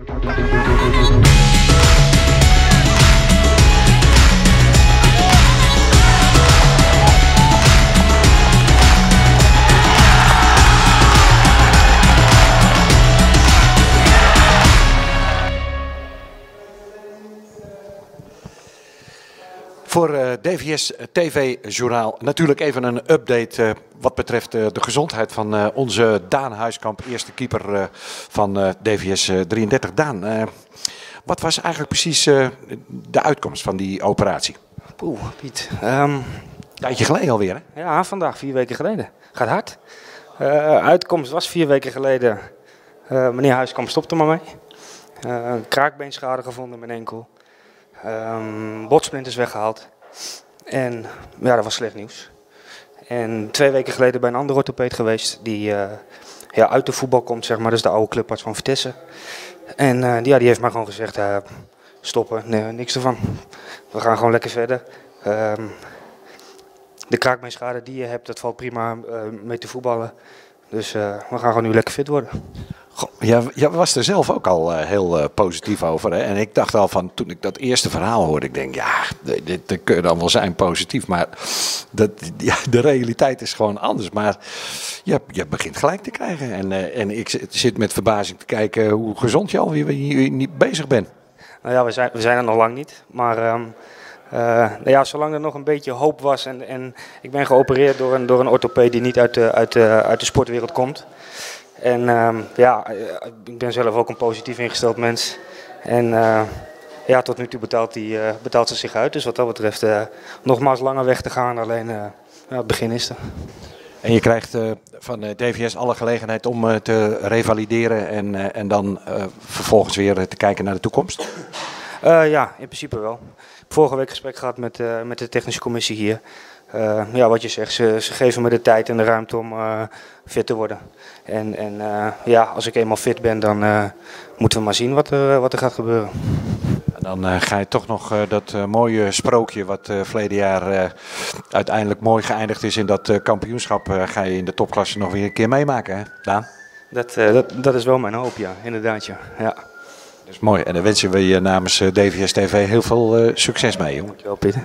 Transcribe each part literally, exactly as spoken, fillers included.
Voor uh, D V S T V-journaal natuurlijk even een update uh, wat betreft uh, de gezondheid van uh, onze Daan Huiskamp, eerste keeper uh, van uh, D V S uh, drieëndertig. Daan, uh, wat was eigenlijk precies uh, de uitkomst van die operatie? Oeh, Piet. Um, Een tijdje geleden alweer, hè? Ja, vandaag, vier weken geleden. Gaat hard. Uh, uitkomst was vier weken geleden. Uh, meneer Huiskamp stopte maar mee. Uh, kraakbeenschade gevonden in mijn enkel. Um, botsplinters weggehaald. En ja, dat was slecht nieuws. En twee weken geleden bij een andere orthopeed geweest die uh, ja, uit de voetbal komt, zeg maar. Dat is de oude clubarts van Vitesse. En uh, die, ja, die heeft maar gewoon gezegd, uh, stoppen, nee, niks ervan. We gaan gewoon lekker verder. Um, de kraakbeenschade die je hebt, dat valt prima uh, mee te voetballen. Dus uh, we gaan gewoon nu lekker fit worden. Goh, jij, jij was er zelf ook al uh, heel uh, positief over. Hè? En ik dacht al van, toen ik dat eerste verhaal hoorde, ik denk, ja, dit, dit kun je dan wel zijn positief. Maar dat, ja, de realiteit is gewoon anders. Maar je, je begint gelijk te krijgen. En, uh, en ik zit met verbazing te kijken hoe gezond je alweer hier niet bezig bent. Nou ja, we zijn, we zijn er nog lang niet. Maar um, uh, nou ja, zolang er nog een beetje hoop was en, en ik ben geopereerd door een, door een orthopeed die niet uit de, uit, de, uit de sportwereld komt. En um, ja, ik ben zelf ook een positief ingesteld mens. En uh, ja, tot nu toe betaalt, die, uh, betaalt ze zich uit. Dus wat dat betreft uh, nogmaals langer weg te gaan. Alleen uh, ja, het begin is er. En je krijgt uh, van uh, D V S alle gelegenheid om uh, te revalideren en, uh, en dan uh, vervolgens weer uh, te kijken naar de toekomst? Uh, ja, in principe wel. Ik heb vorige week gesprek gehad met, uh, met de technische commissie hier. Uh, ja, wat je zegt, ze, ze geven me de tijd en de ruimte om uh, fit te worden. En, en uh, ja, als ik eenmaal fit ben, dan uh, moeten we maar zien wat er, wat er gaat gebeuren. En dan uh, ga je toch nog uh, dat uh, mooie sprookje wat uh, verleden jaar uh, uiteindelijk mooi geëindigd is in dat uh, kampioenschap, uh, ga je in de topklasse nog weer een keer meemaken, hè, Daan? Dat, uh, dat, dat is wel mijn hoop, ja, inderdaad. Ja. Ja. Dat is mooi en dan wensen we je namens uh, D V S T V heel veel uh, succes mee, jongen. Dankjewel, Pieter.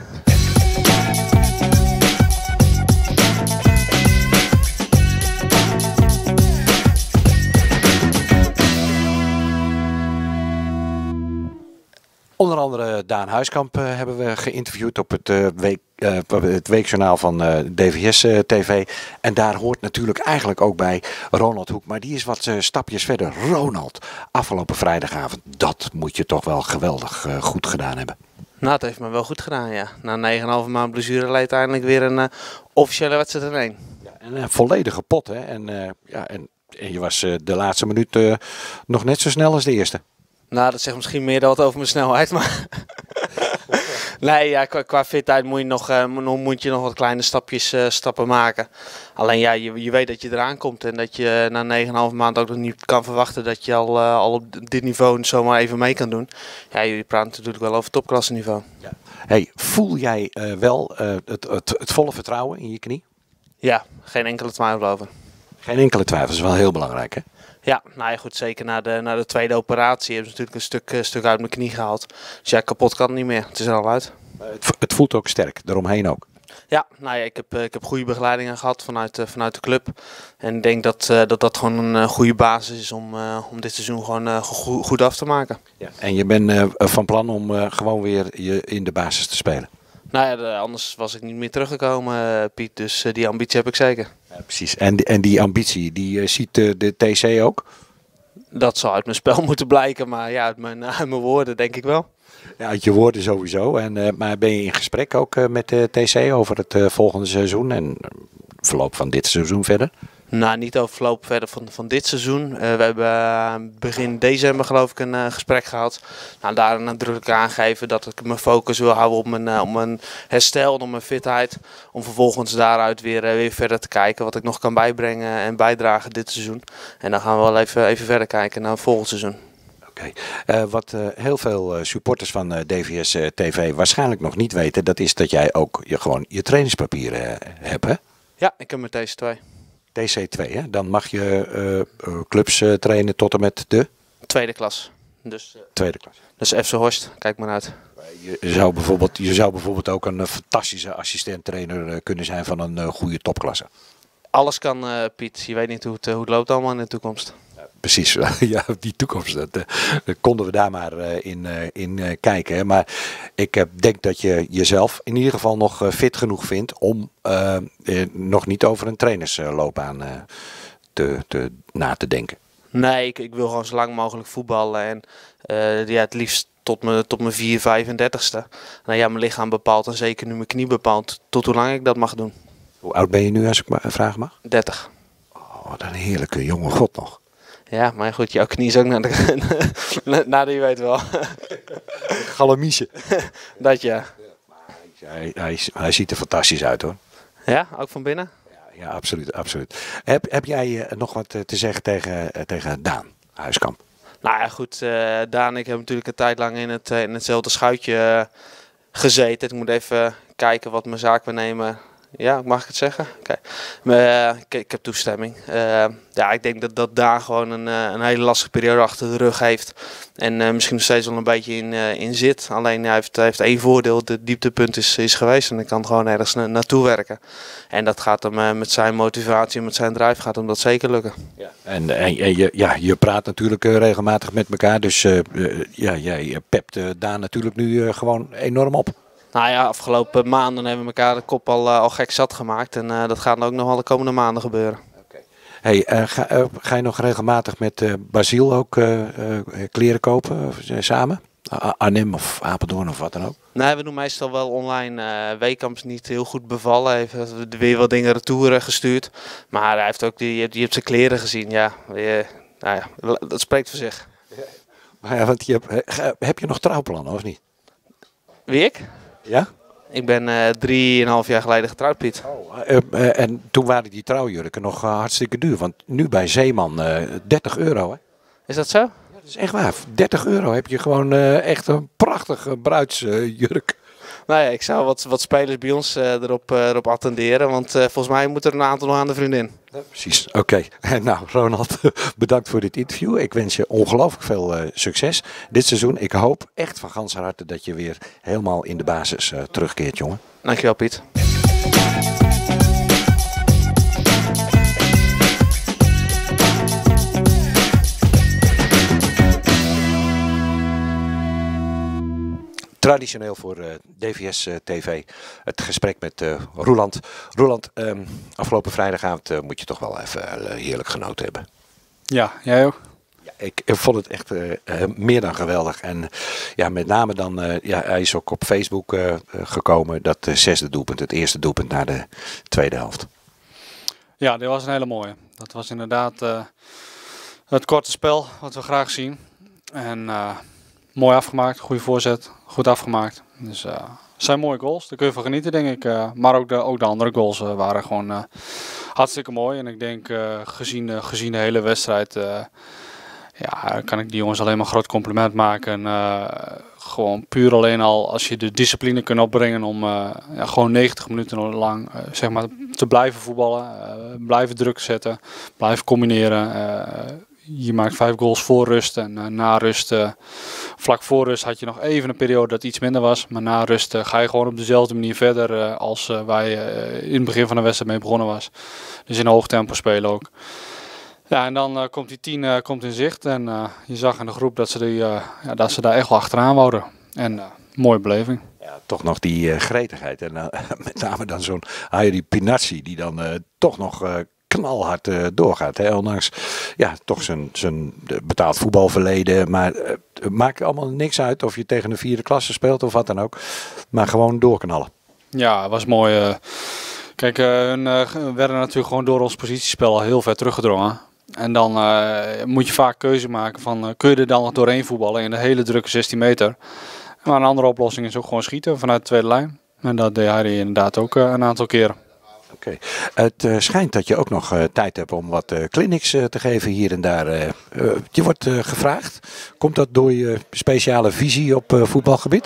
Onder andere Daan Huiskamp uh, hebben we geïnterviewd op het, uh, week, uh, het weekjournaal van uh, D V S uh, T V. En daar hoort natuurlijk eigenlijk ook bij Ronald Hoek. Maar die is wat uh, stapjes verder. Ronald, afgelopen vrijdagavond, dat moet je toch wel geweldig uh, goed gedaan hebben. Nou, het heeft me wel goed gedaan, ja. Na negen komma vijf maand blessure leed uiteindelijk weer een uh, officiële wedstrijd in één. Ja, en een volledige pot, hè. En, uh, ja, en, en je was uh, de laatste minuut uh, nog net zo snel als de eerste. Nou, dat zegt misschien meer dan wat over mijn snelheid, maar... nee, ja, qua, qua fitheid moet je, nog, uh, moet je nog wat kleine stapjes uh, stappen maken. Alleen ja, je, je weet dat je eraan komt en dat je uh, na negen komma vijf maand ook nog niet kan verwachten dat je al, uh, al op dit niveau zomaar even mee kan doen. Ja, jullie praten natuurlijk wel over topklasse niveau. Ja. Hey, voel jij uh, wel uh, het, het, het volle vertrouwen in je knie? Ja, geen enkele twijfel over. Geen enkele twijfel, dat is wel heel belangrijk, hè? Ja, nou ja, goed, zeker na de, na de tweede operatie hebben ze natuurlijk een stuk, uh, stuk uit mijn knie gehaald. Dus ja, kapot kan het niet meer. Het is er al uit. Het, het voelt ook sterk, daaromheen ook. Ja, nou ja, ik heb, uh, ik heb goede begeleidingen gehad vanuit, uh, vanuit de club. En ik denk dat uh, dat, dat gewoon een uh, goede basis is om, uh, om dit seizoen gewoon uh, go goed af te maken. Ja. En je bent uh, van plan om uh, gewoon weer je in de basis te spelen? Nou ja, de, anders was ik niet meer teruggekomen, uh, Piet. Dus uh, die ambitie heb ik zeker. Ja, precies. En, en die ambitie, die uh, ziet uh, de T C ook? Dat zal uit mijn spel moeten blijken, maar ja, uit mijn, uit mijn woorden denk ik wel. Ja, uit je woorden sowieso. En, uh, maar ben je in gesprek ook uh, met de T C over het uh, volgende seizoen en uh, verloop van dit seizoen verder? Nou, niet over verloop verder van, van dit seizoen. Uh, we hebben uh, begin december geloof ik een uh, gesprek gehad. Nou, daarin nadrukkelijk aangegeven dat ik mijn focus wil houden op mijn, uh, op mijn herstel en op mijn fitheid. Om vervolgens daaruit weer, uh, weer verder te kijken wat ik nog kan bijbrengen en bijdragen dit seizoen. En dan gaan we wel even, even verder kijken naar het volgende seizoen. Oké. Okay. Uh, wat uh, heel veel uh, supporters van uh, D V S uh, T V waarschijnlijk nog niet weten, dat is dat jij ook je, gewoon je trainingspapieren uh, hebt, hè? Ja, ik heb mijn T C twee. T C twee, hè? Dan mag je uh, uh, clubs uh, trainen tot en met de? Tweede klas. Dus, uh, Tweede klas. dus F C Horst, kijk maar uit. Je zou bijvoorbeeld, je zou bijvoorbeeld ook een uh, fantastische assistent-trainer uh, kunnen zijn van een uh, goede topklasse. Alles kan, uh, Piet. Je weet niet hoe het, uh, hoe het loopt allemaal in de toekomst. Ja, precies, ja, die toekomst, dat, uh, konden we daar maar uh, in, uh, in uh, kijken. Hè. Maar ik uh, denk dat je jezelf in ieder geval nog uh, fit genoeg vindt om uh, uh, nog niet over een trainersloopbaan uh, te, te, na te denken. Nee, ik, ik wil gewoon zo lang mogelijk voetballen en uh, ja, het liefst tot mijn, tot mijn vier, vijfendertigste. Nou ja, mijn lichaam bepaalt en zeker nu mijn knie bepaalt tot hoe lang ik dat mag doen. Hoe oud ben je nu, als ik maar vragen mag? dertig. Oh, wat een heerlijke jonge god nog. Ja, maar goed, jouw knie is ook naar de... naar de, je weet wel. Galamiesje. Dat ja. Hij, hij, hij ziet er fantastisch uit hoor. Ja, ook van binnen? Ja, ja absoluut. absoluut. Heb, heb jij uh, nog wat te zeggen tegen, uh, tegen Daan Huiskamp? Nou ja, goed. Uh, Daan en ik hebben natuurlijk een tijd lang in, het, uh, in hetzelfde schuitje uh, gezeten. Ik moet even kijken wat mijn zaak we nemen. Ja, mag ik het zeggen? Okay. Uh, ik, ik heb toestemming. Uh, ja, ik denk dat, dat Daan gewoon een, uh, een hele lastige periode achter de rug heeft. En uh, misschien nog steeds wel een beetje in, uh, in zit. Alleen hij heeft, hij heeft één voordeel. De dieptepunt is, is geweest. En hij kan gewoon ergens na, naartoe werken. En dat gaat hem uh, met zijn motivatie en met zijn drive gaat hem dat zeker lukken. Ja. En, en, en je, ja, je praat natuurlijk uh, regelmatig met elkaar. Dus uh, uh, ja, jij pept uh, Daan natuurlijk nu uh, gewoon enorm op. Nou ja, afgelopen maanden hebben we elkaar de kop al, uh, al gek zat gemaakt. En uh, dat gaat ook nog wel de komende maanden gebeuren. Okay. Hey, uh, ga, uh, ga je nog regelmatig met uh, Basiel ook uh, uh, kleren kopen uh, samen? Uh, Arnhem of Apeldoorn of wat dan ook? Nee, we doen meestal wel online. Uh, Weekamp is niet heel goed bevallen. Hij heeft weer wat dingen retour gestuurd. Maar hij heeft ook die, die heeft zijn kleren gezien. Ja, die, nou ja, dat spreekt voor zich. Ja. Maar ja, want je hebt, heb je nog trouwplannen of niet? Wie ik? Ja? Ik ben uh, drieënhalf jaar geleden getrouwd, Piet. Oh, uh, uh, en toen waren die trouwjurken nog uh, hartstikke duur. Want nu bij Zeeman uh, dertig euro. Hè? Is dat zo? Ja, dat is echt waar. dertig euro heb je gewoon uh, echt een prachtige bruidsjurk. Nou ja, ik zou wat, wat spelers bij ons uh, erop, uh, erop attenderen. Want uh, volgens mij moet er een aantal nog aan de vriendin. Ja, precies, oké. Okay. Nou, Ronald, bedankt voor dit interview. Ik wens je ongelooflijk veel uh, succes dit seizoen. Ik hoop echt van ganser harte dat je weer helemaal in de basis uh, terugkeert, jongen. Dankjewel, Piet. Traditioneel voor uh, D V S uh, T V het gesprek met uh, Roeland. Roeland, um, afgelopen vrijdagavond uh, moet je toch wel even uh, heerlijk genoten hebben. Ja, jij ook? Ja, ik, ik vond het echt uh, uh, meer dan geweldig. En ja, met name dan, uh, ja, hij is ook op Facebook uh, gekomen, dat uh, zesde doelpunt, het eerste doelpunt na de tweede helft. Ja, dit was een hele mooie. Dat was inderdaad uh, het korte spel wat we graag zien. En uh, mooi afgemaakt, goede voorzet, goed afgemaakt. Dus uh, het zijn mooie goals, daar kun je van genieten denk ik. Uh, maar ook de, ook de andere goals uh, waren gewoon uh, hartstikke mooi. En ik denk uh, gezien, uh, gezien de hele wedstrijd uh, ja, kan ik die jongens alleen maar een groot compliment maken. Uh, gewoon puur alleen al als je de discipline kunt opbrengen om uh, ja, gewoon negentig minuten lang uh, zeg maar, te blijven voetballen. Uh, blijven druk zetten, blijven combineren. Uh, Je maakt vijf goals voor rust en uh, na rust, uh, vlak voor rust had je nog even een periode dat iets minder was. Maar na rust uh, ga je gewoon op dezelfde manier verder uh, als uh, waar je uh, in het begin van de wedstrijd mee begonnen was. Dus in hoog tempo spelen ook. Ja, en dan uh, komt die tien uh, komt in zicht en uh, je zag in de groep dat ze, die, uh, ja, dat ze daar echt wel achteraan wouden. En uh, mooie beleving. Ja, toch nog die uh, gretigheid en uh, met name dan zo'n Hayri Pinazzi die dan uh, toch nog... Uh, knalhard uh, doorgaat. Hè? Ondanks ja, toch zijn, zijn betaald voetbalverleden. Maar uh, het maakt allemaal niks uit of je tegen een vierde klasse speelt of wat dan ook. Maar gewoon doorknallen. Ja, het was mooi. Uh, kijk, uh, hun uh, werden natuurlijk gewoon door ons positiespel al heel ver teruggedrongen. En dan uh, moet je vaak keuze maken van uh, kun je er dan nog doorheen voetballen in de hele drukke zestien meter. Maar een andere oplossing is ook gewoon schieten vanuit de tweede lijn. En dat deed hij inderdaad ook uh, een aantal keren. Oké. Okay. Het uh, schijnt dat je ook nog uh, tijd hebt om wat uh, clinics uh, te geven hier en daar. Uh, uh, je wordt uh, gevraagd. Komt dat door je speciale visie op uh, voetbalgebied?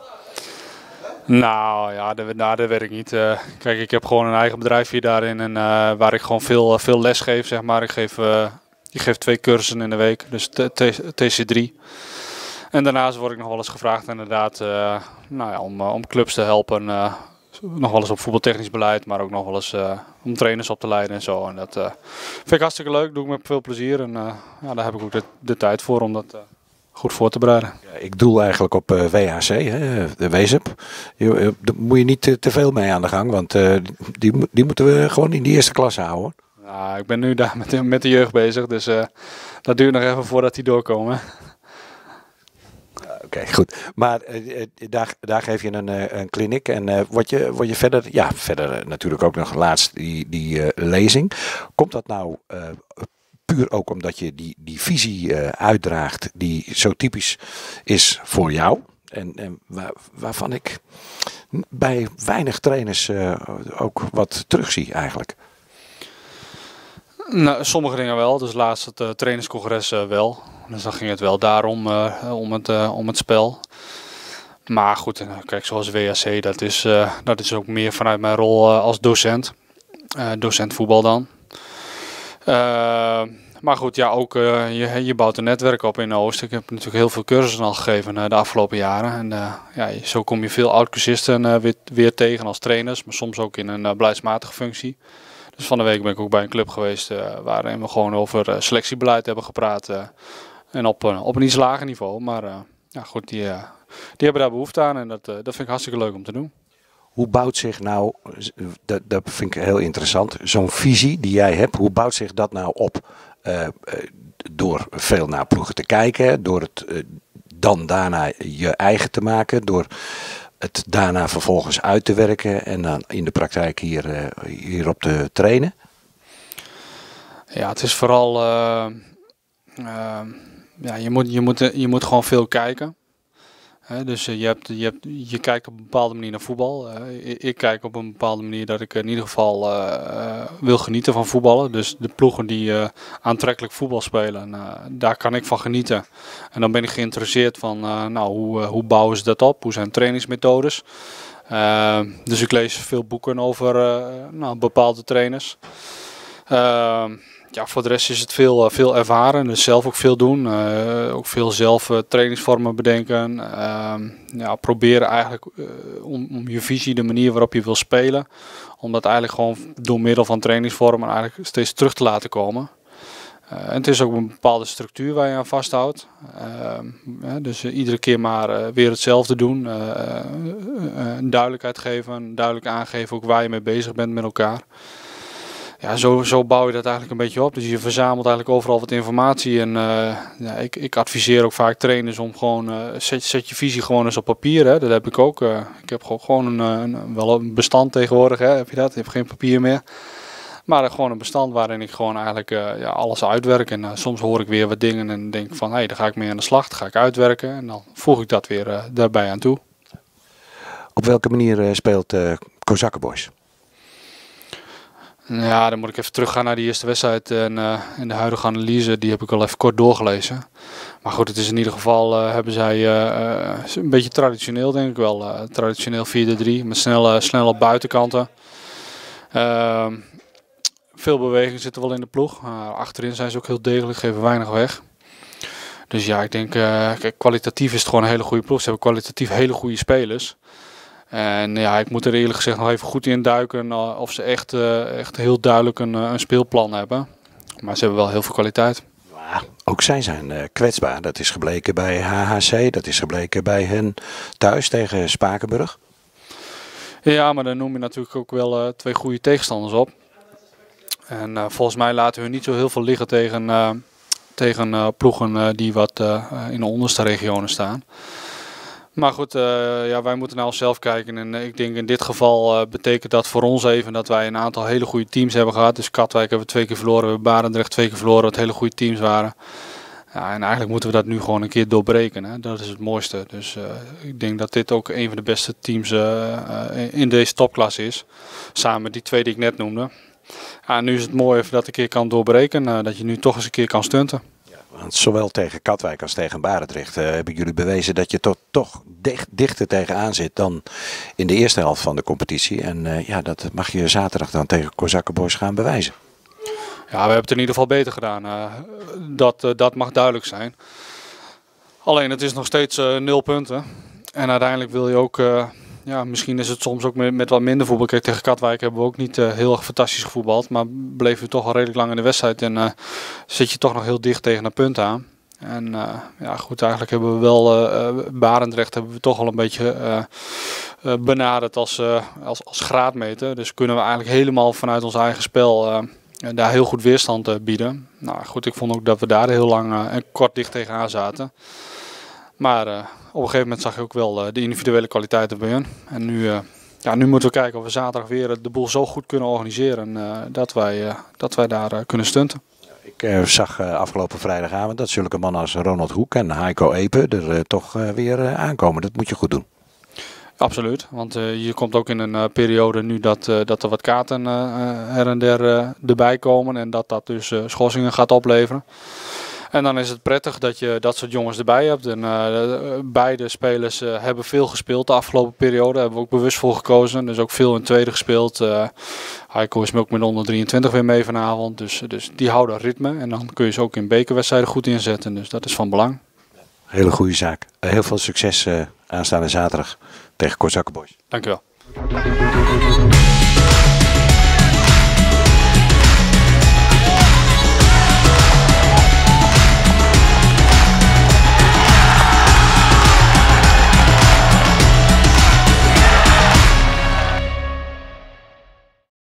Nou ja, dat, nou, dat weet ik niet. Uh, kijk, ik heb gewoon een eigen bedrijf hier daarin en uh, waar ik gewoon veel, veel les geef, zeg maar. Ik geef, uh, ik geef twee cursussen in de week, dus T C drie. En daarnaast word ik nog wel eens gevraagd inderdaad uh, nou ja, om, uh, om clubs te helpen. Uh, nog wel eens op voetbaltechnisch beleid, maar ook nog wel eens uh, om trainers op te leiden en zo. En dat uh, vind ik hartstikke leuk, doe ik met veel plezier. En uh, ja, daar heb ik ook de, de tijd voor om dat uh, goed voor te bereiden. Ja, ik doel eigenlijk op uh, W H C, hè, de Wezep. Daar moet je niet te, te veel mee aan de gang, want uh, die, die moeten we gewoon in de eerste klasse houden. Nou, ik ben nu daar met de, met de jeugd bezig, dus uh, dat duurt nog even voordat die doorkomen. Oké, okay, goed. Maar uh, daar, daar geef je een, uh, een kliniek en uh, word, je, word je verder, ja, verder uh, natuurlijk ook nog laatst die, die uh, lezing. Komt dat nou uh, puur ook omdat je die, die visie uh, uitdraagt die zo typisch is voor jou? En, en waar, waarvan ik bij weinig trainers uh, ook wat terugzie eigenlijk. Nou, sommige dingen wel, dus laatst het uh, trainerscongres uh, wel. Dus dan ging het wel daarom, uh, om, het, uh, om het spel. Maar goed, uh, kijk, zoals W H C, dat is, uh, dat is ook meer vanuit mijn rol uh, als docent. Uh, docent voetbal dan. Uh, maar goed, ja, ook uh, je, je bouwt een netwerk op in Oost. Ik heb natuurlijk heel veel cursussen al gegeven uh, de afgelopen jaren. En uh, ja, zo kom je veel oud-cursisten uh, weer, weer tegen als trainers, maar soms ook in een uh, beleidsmatige functie. Dus van de week ben ik ook bij een club geweest uh, waarin we gewoon over uh, selectiebeleid hebben gepraat. Uh, en op, uh, op een iets lager niveau. Maar uh, ja, goed, die, uh, die hebben daar behoefte aan en dat, uh, dat vind ik hartstikke leuk om te doen. Hoe bouwt zich nou, dat, dat vind ik heel interessant, zo'n visie die jij hebt, hoe bouwt zich dat nou op? Uh, uh, door veel naar ploegen te kijken, door het uh, dan daarna je eigen te maken, door het daarna vervolgens uit te werken en dan in de praktijk hier, uh, hierop te trainen? Ja, het is vooral, uh, uh, ja, je moet, je moet, je moet gewoon veel kijken. He, dus uh, je, hebt, je, hebt, je kijkt op een bepaalde manier naar voetbal. Uh, ik, ik kijk op een bepaalde manier dat ik in ieder geval uh, uh, wil genieten van voetballen. Dus de ploegen die uh, aantrekkelijk voetbal spelen, uh, daar kan ik van genieten. En dan ben ik geïnteresseerd van uh, nou, hoe, uh, hoe bouwen ze dat op, hoe zijn trainingsmethodes. Uh, dus ik lees veel boeken over uh, nou, bepaalde trainers. Uh, Ja, voor de rest is het veel, veel ervaren, dus zelf ook veel doen. Uh, ook veel zelf uh, trainingsvormen bedenken. Uh, ja, proberen eigenlijk uh, om, om je visie, de manier waarop je wil spelen, om dat eigenlijk gewoon door middel van trainingsvormen eigenlijk steeds terug te laten komen. Uh, en het is ook een bepaalde structuur waar je aan vasthoudt. Uh, ja, dus uh, iedere keer maar uh, weer hetzelfde doen. Uh, uh, een duidelijkheid geven, duidelijk aangeven ook waar je mee bezig bent met elkaar. Ja, zo, zo bouw je dat eigenlijk een beetje op. Dus je verzamelt eigenlijk overal wat informatie. En uh, ja, ik, ik adviseer ook vaak trainers om gewoon, uh, zet, zet je visie gewoon eens op papier. Hè. Dat heb ik ook. Uh, ik heb gewoon een, een, wel een bestand tegenwoordig. Hè. Heb je dat? Je hebt geen papier meer. Maar uh, gewoon een bestand waarin ik gewoon eigenlijk uh, ja, alles uitwerk. En uh, soms hoor ik weer wat dingen en denk van, hé, hey, daar ga ik mee aan de slag. Dat ga ik uitwerken. En dan voeg ik dat weer uh, daarbij aan toe. Op welke manier uh, speelt uh, Kozakkenboys? Ja, dan moet ik even teruggaan naar die eerste wedstrijd en, uh, en de huidige analyse. Die heb ik al even kort doorgelezen. Maar goed, het is in ieder geval, uh, hebben zij uh, uh, een beetje traditioneel denk ik wel. Uh, traditioneel vier drie met snelle, snelle buitenkanten. Uh, veel beweging zit er wel in de ploeg. Uh, achterin zijn ze ook heel degelijk, geven weinig weg. Dus ja, ik denk, uh, kijk, kwalitatief is het gewoon een hele goede ploeg. Ze hebben kwalitatief hele goede spelers. En ja, ik moet er eerlijk gezegd nog even goed in duiken uh, of ze echt, uh, echt heel duidelijk een, uh, een speelplan hebben. Maar ze hebben wel heel veel kwaliteit. Ja, ook zij zijn uh, kwetsbaar. Dat is gebleken bij H H C, dat is gebleken bij hen thuis tegen Spakenburg. Ja, maar dan noem je natuurlijk ook wel uh, twee goede tegenstanders op. En uh, volgens mij laten we niet zo heel veel liggen tegen, uh, tegen uh, ploegen uh, die wat uh, in de onderste regionen staan. Maar goed, uh, ja, wij moeten naar onszelf kijken en uh, ik denk in dit geval uh, betekent dat voor ons even dat wij een aantal hele goede teams hebben gehad. Dus Katwijk hebben we twee keer verloren, we hebben Barendrecht twee keer verloren, wat hele goede teams waren. Ja, en eigenlijk moeten we dat nu gewoon een keer doorbreken, hè? Dat is het mooiste. Dus uh, ik denk dat dit ook een van de beste teams uh, uh, in deze topklasse is, samen met die twee die ik net noemde. Ja, nu is het mooi even dat een keer kan doorbreken, uh, dat je nu toch eens een keer kan stunten. Want zowel tegen Katwijk als tegen Barendrecht uh, hebben jullie bewezen dat je tot, toch dicht, dichter tegenaan zit dan in de eerste helft van de competitie. En uh, ja, dat mag je zaterdag dan tegen Kozakkenboys gaan bewijzen. Ja, we hebben het in ieder geval beter gedaan. Uh, dat, uh, dat mag duidelijk zijn. Alleen het is nog steeds uh, nul punten. En uiteindelijk wil je ook, uh, ja, misschien is het soms ook met, met wat minder voetbal. Kijk, tegen Katwijk hebben we ook niet uh, heel erg fantastisch gevoetbald. Maar bleven we toch al redelijk lang in de wedstrijd. En uh, zit je toch nog heel dicht tegen een punt aan. En uh, ja, goed, eigenlijk hebben we wel, uh, Barendrecht hebben we toch al een beetje uh, uh, benaderd als, uh, als, als graadmeter. Dus kunnen we eigenlijk helemaal vanuit ons eigen spel uh, daar heel goed weerstand uh, bieden. Nou goed, ik vond ook dat we daar heel lang uh, en kort dicht tegenaan zaten. Maar uh, op een gegeven moment zag je ook wel uh, de individuele kwaliteiten bij hun. En nu, uh, ja, nu moeten we kijken of we zaterdag weer de boel zo goed kunnen organiseren uh, dat, wij, uh, dat wij daar uh, kunnen stunten. Ik uh, zag uh, afgelopen vrijdagavond dat zulke mannen als Ronald Hoek en Heiko Epe er uh, toch uh, weer uh, aankomen. Dat moet je goed doen. Absoluut, want uh, je komt ook in een uh, periode nu dat, uh, dat er wat kaarten uh, her en der uh, erbij komen. En dat dat dus uh, schorsingen gaat opleveren. En dan is het prettig dat je dat soort jongens erbij hebt. En uh, beide spelers uh, hebben veel gespeeld de afgelopen periode. Daar hebben we ook bewust voor gekozen. Dus ook veel in het tweede gespeeld. Uh, Heiko is ook met onder drieëntwintig weer mee vanavond. Dus, dus die houden ritme. En dan kun je ze ook in bekerwedstrijden goed inzetten. Dus dat is van belang. Hele goede zaak. Heel veel succes uh, aanstaande zaterdag tegen Kozakken Boys. Dank u wel.